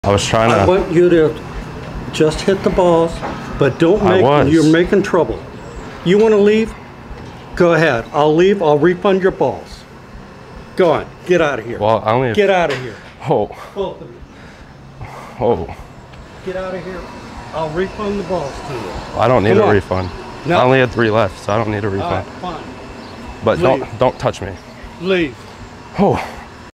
I was trying I to. want you to just hit the balls, but don't make, you're making trouble. You want to leave? Go ahead. I'll leave. I'll refund your balls. Go on. Get out of here. Well, I only. Get out of here. Oh. Both of you. Oh. Get out of here. I'll refund the balls to you. I don't need a refund. No. I only had 3 left, so I don't need a refund. All right, fine. But Leave. don't touch me. Leave. Oh.